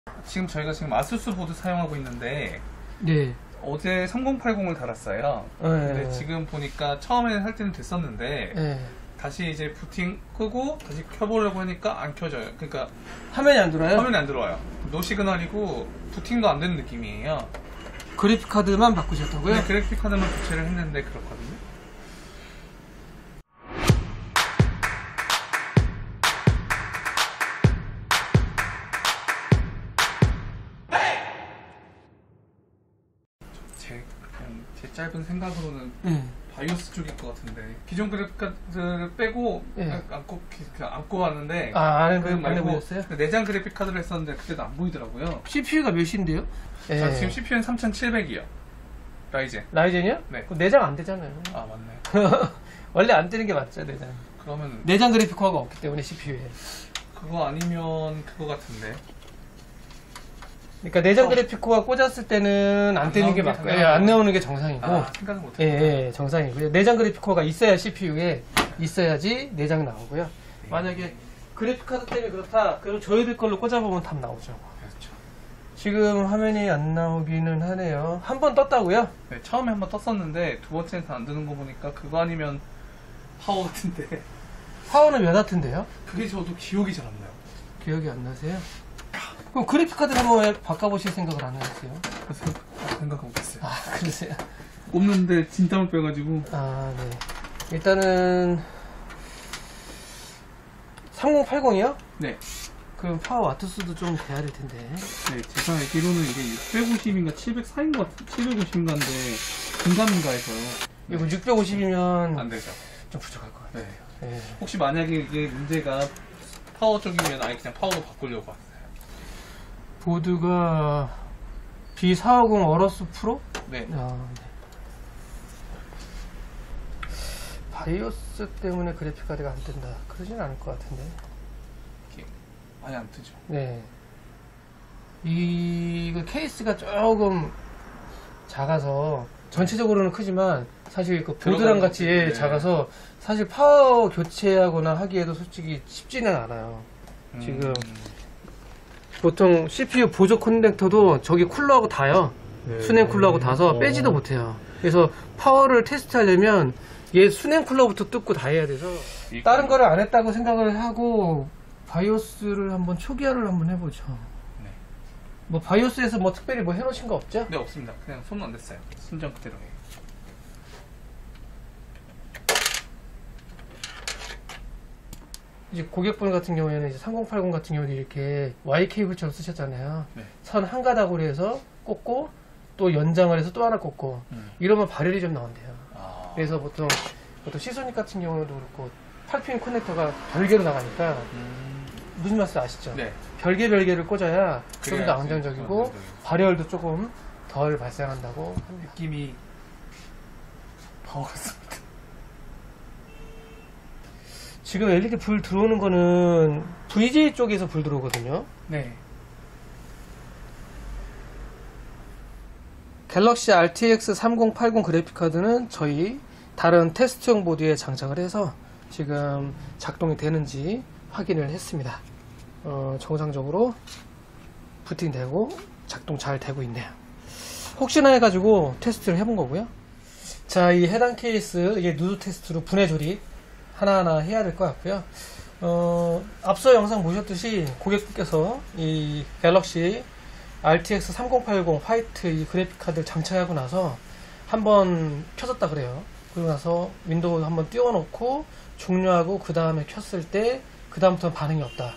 지금 저희가 지금 아수스 보드 사용하고 있는데 네. 어제 3080을 달았어요. 네. 근데 지금 보니까 처음에 할 때는 됐었는데 네. 다시 이제 부팅 끄고 다시 켜보려고 하니까 안 켜져요. 그러니까 화면이 안 들어와요? 화면이 안 들어와요. 노 시그널이고 부팅도 안 되는 느낌이에요. 그래픽 카드만 바꾸셨다고요? 네, 그래픽 카드만 교체를 했는데 그렇거든요. 제 짧은 생각으로는 바이오스 쪽일 것 같은데 기존 그래픽 카드를 빼고 안고 왔는데 안 그 말고 보였어요? 내장 그래픽 카드를 했었는데 그때도 안 보이더라고요. CPU가 몇인데요? 저 지금 CPU는 3700이요. 라이젠이요? 네. 내장 안 되잖아요. 아 맞네. 원래 안 되는 게 맞죠, 내장. 그러면 내장 그래픽 코어가 없기 때문에 CPU에. 그거 아니면 그거 같은데. 그러니까 내장 그래픽 코어가 꽂았을 때는 안 되는 게 맞고, 안 나오는 게 정상이고. 생각을 못했어요. 예, 정상이고요. 내장 그래픽 코어가 있어야 CPU에 있어야지 내장 나오고요. 만약에 그래픽 카드 때문에 그렇다, 그럼 저희들 걸로 꽂아보면 답 나오죠. 그렇죠. 지금 화면이 안 나오기는 하네요. 한 번 떴다고요? 네, 처음에 한번 떴었는데 두 번째는 안 뜨는 거 보니까 그거 아니면 파워 같은데. 파워는 몇 와트인데요? 그게 저도 기억이 잘 안 나요. 기억이 안 나세요? 그럼 그래픽 카드를 한번 바꿔보실 생각을 안 하셨어요? 그래서 생각 못했어요. 아, 그러세요? 없는데 진땀을 빼가지고. 아, 네. 일단은 3080이요? 네. 그럼 파워 와트수도 좀 돼야 될 텐데. 네, 제가 알기로는 이게 650인가 704인가 750인가인데 중감인가 해서요. 이거 650이면 안 되죠. 좀 부족할 것 같아요. 네. 네. 혹시 만약에 이게 문제가 파워 쪽이면 아예 그냥 파워로 바꾸려고 왔어요. 보드가 B450 어러스 프로? 네. 아, 네. 바이오스 때문에 그래픽 카드가 안 뜬다. 그러진 않을 것 같은데. 이게 아예 안 뜨죠. 네. 이거 케이스가 조금 작아서 전체적으로는 크지만 사실 그 보드랑 같이 네. 작아서 사실 파워 교체하거나 하기에도 솔직히 쉽지는 않아요. 지금 보통 CPU 보조 커넥터도 저기 쿨러하고 닿아요. 수냉 쿨러하고 닿아서 빼지도 못해요. 그래서 파워를 테스트하려면 얘 수냉 쿨러부터 뜯고 다 해야 돼서 다른 거를 안 했다고 생각을 하고 바이오스를 한번 초기화를 한번 해보죠. 네. 뭐 바이오스에서 뭐 특별히 뭐 해놓으신 거 없죠? 네, 없습니다. 그냥 손은 안 댔어요. 순정 그대로 해요. 이제 고객분 같은 경우에는 이제 3080 같은 경우는 이렇게 Y 케이블처럼 쓰셨잖아요. 네. 선 한 가닥으로 해서 꽂고 또 연장을 해서 또 하나 꽂고 이러면 발열이 좀 나온대요. 그래서 보통 시소닉 같은 경우도 그렇고 8핀 커넥터가 별개로 나가니까 무슨 말씀 아시죠? 네. 별개를 꽂아야 좀 더 안정적이고 안정적이고. 발열도 조금 덜 발생한다고 합니다. 느낌이 파워 같습니다. 지금 LED 불 들어오는 거는 VJ 쪽에서 불 들어오거든요. 네. 갤럭시 RTX 3080 그래픽카드는 저희 다른 테스트용 보드에 장착을 해서 지금 작동이 되는지 확인을 했습니다. 정상적으로 부팅되고 작동 잘 되고 있네요. 혹시나 해가지고 테스트를 해본 거고요. 자, 이 해당 케이스 이게 누드 테스트로 분해 조립 하나하나 해야 될 것 같고요. 앞서 영상 보셨듯이 고객분께서 이 갤럭시 RTX 3080 화이트 이 그래픽 카드를 장착하고 나서 한번 켜졌다 그래요. 그리고 나서 윈도우 한번 띄워놓고 종료하고 그 다음에 켰을 때 그 다음부터는 반응이 없다.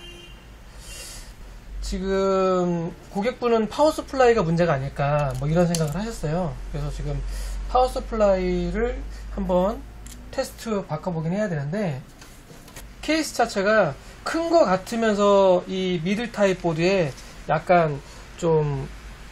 지금 고객분은 파워 서플라이가 문제가 아닐까 뭐 이런 생각을 하셨어요. 그래서 지금 파워 서플라이를 한번 테스트 바꿔보긴 해야 되는데 케이스 자체가 큰 거 같으면서 이 미들 타입 보드에 약간 좀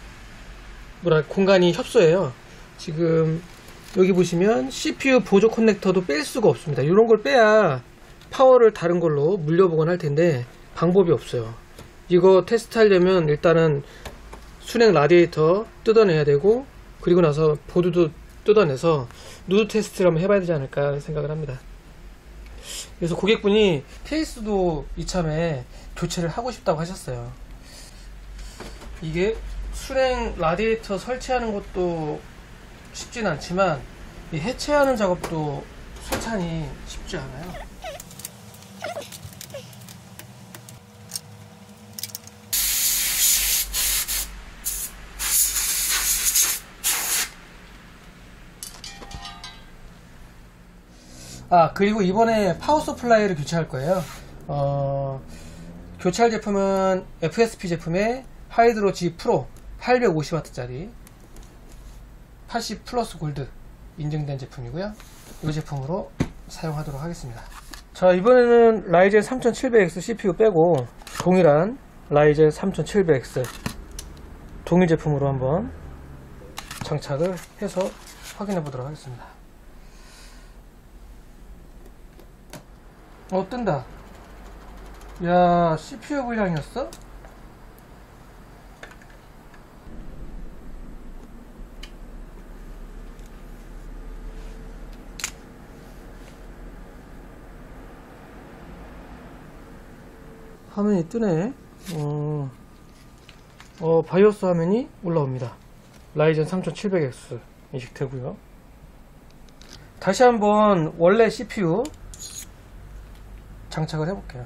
공간이 협소해요. 지금 여기 보시면 CPU 보조 커넥터도 뺄 수가 없습니다. 이런 걸 빼야 파워를 다른 걸로 물려보곤 할 텐데 방법이 없어요. 이거 테스트 하려면 일단은 수냉 라디에이터 뜯어내야 되고 그리고 나서 보드도 뜯어내서 누드 테스트를 한번 해봐야 되지 않을까 생각을 합니다. 그래서 고객분이 케이스도 이참에 교체를 하고 싶다고 하셨어요. 이게 수냉 라디에이터 설치하는 것도 쉽진 않지만 이 해체하는 작업도 솔찬히 쉽지 않아요. 그리고 이번에 파워 서플라이를 교체할 거예요. 교체할 제품은 FSP 제품의 하이드로 G 프로 850W짜리 80 플러스 골드 인증된 제품이고요. 이 제품으로 사용하도록 하겠습니다. 자, 이번에는 라이젠 3700X CPU 빼고 동일한 라이젠 3700X 동일 제품으로 한번 장착을 해서 확인해 보도록 하겠습니다. 뜬다. 야, CPU 불량이었어? 화면이 뜨네. 바이오스 화면이 올라옵니다. 라이젠 3700X 인식되고요. 다시 한번 원래 CPU 장착을 해볼게요.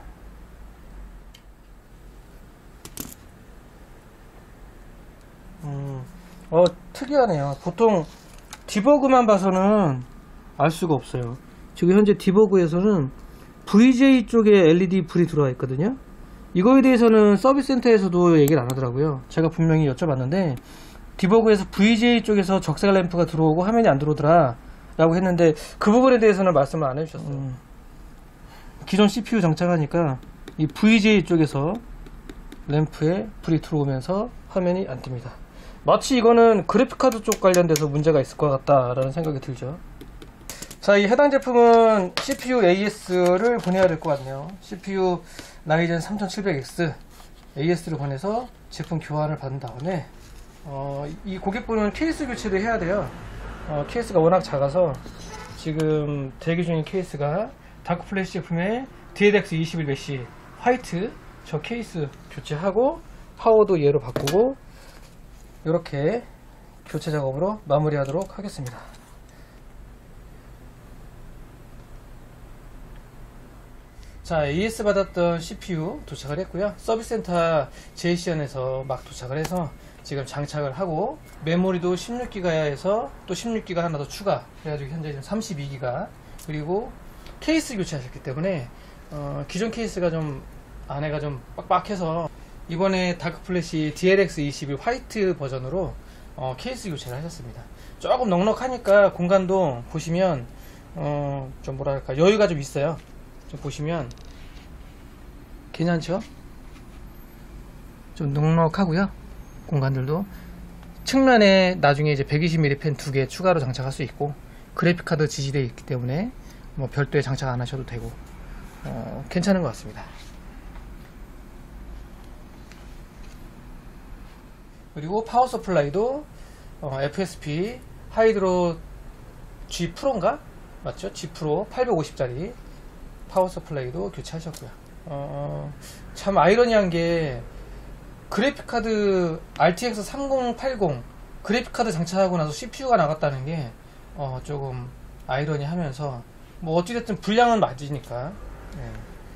특이하네요. 보통 디버그만 봐서는 알 수가 없어요. 지금 현재 디버그에서는 VJ 쪽에 LED 불이 들어와 있거든요. 이거에 대해서는 서비스 센터에서도 얘기를 안 하더라고요. 제가 분명히 여쭤봤는데 디버그에서 VJ 쪽에서 적색 램프가 들어오고 화면이 안 들어오더라 라고 했는데 그 부분에 대해서는 말씀을 안 해주셨어요. 기존 CPU 장착하니까 이 VJ 쪽에서 램프에 불이 들어오면서 화면이 안 뜹니다. 마치 이거는 그래픽카드 쪽 관련돼서 문제가 있을 것 같다라는 생각이 들죠. 자, 이 해당 제품은 CPU AS를 보내야 될 것 같네요. CPU 라이젠 3700X AS를 보내서 제품 교환을 받은 다음에 이 고객분은 케이스 교체를 해야 돼요. 케이스가 워낙 작아서 지금 대기 중인 케이스가 다크플래시 제품의 DLX21 메쉬 화이트 저 케이스 교체하고 파워도 얘로 바꾸고 이렇게 교체 작업으로 마무리하도록 하겠습니다. 자, AS 받았던 CPU 도착을 했고요. 서비스 센터 JCN에서 막 도착을 해서 지금 장착을 하고 메모리도 16기가에서 또 16기가 하나 더 추가 해가지고 현재 지금 32기가 그리고 케이스 교체하셨기 때문에 기존 케이스가 좀 안에가 좀 빡빡해서 이번에 다크플래시 DLX21 화이트 버전으로 케이스 교체를 하셨습니다. 조금 넉넉하니까 공간도 보시면 좀 뭐랄까 여유가 좀 있어요. 좀 보시면 괜찮죠? 좀 넉넉하고요. 공간들도 측면에 나중에 이제 120mm 펜 2개 추가로 장착할 수 있고 그래픽카드 지지되어 있기 때문에 뭐 별도의 장착 안 하셔도 되고 괜찮은 것 같습니다. 그리고 파워 서플라이도 FSP 하이드로 G 프로인가? 맞죠? G 프로 850짜리 파워 서플라이도 교체하셨고요. 참 아이러니한 게 그래픽카드 RTX 3080 그래픽카드 장착하고 나서 CPU가 나갔다는 게 조금 아이러니하면서 뭐 어찌됐든 불량은 맞으니까. 네.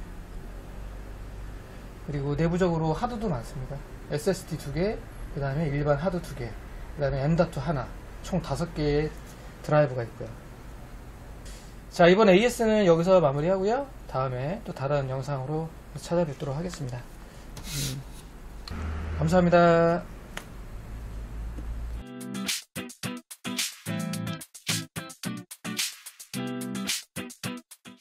그리고 내부적으로 하드도 많습니다. SSD 2개, 그 다음에 일반 하드 2개, 그 다음에 M.2 하나, 총 5개의 드라이브가 있고요. 자, 이번 AS는 여기서 마무리하고요. 다음에 또 다른 영상으로 찾아뵙도록 하겠습니다. 감사합니다.